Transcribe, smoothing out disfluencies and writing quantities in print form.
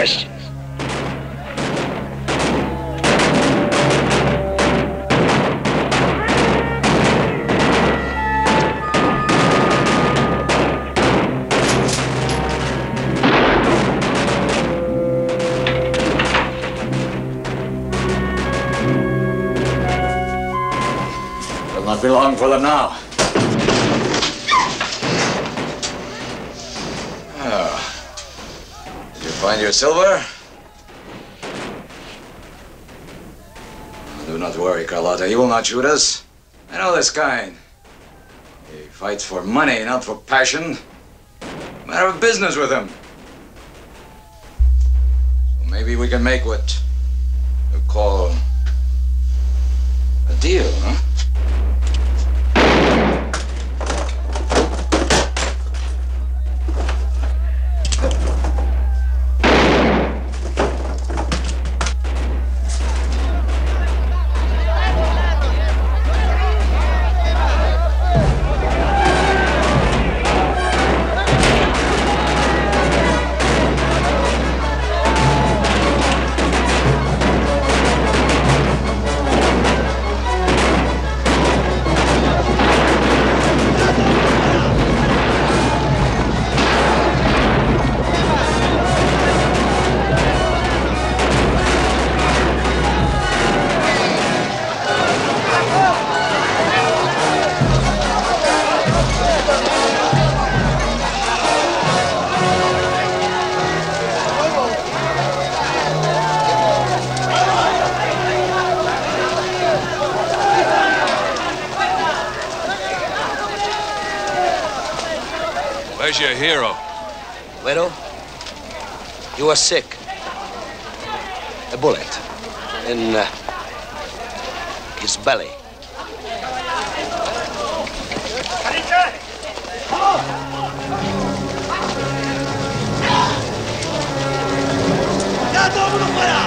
questions. Will not be long for them now. Did you find your silver? Do not worry, Carlotta. He will not shoot us. I know this kind. He fights for money, not for passion. Matter of business with him. So maybe we can make what you call a deal, huh? Where's your hero? Widow, you are sick. A bullet in his belly. Ya todo el mundo fuera.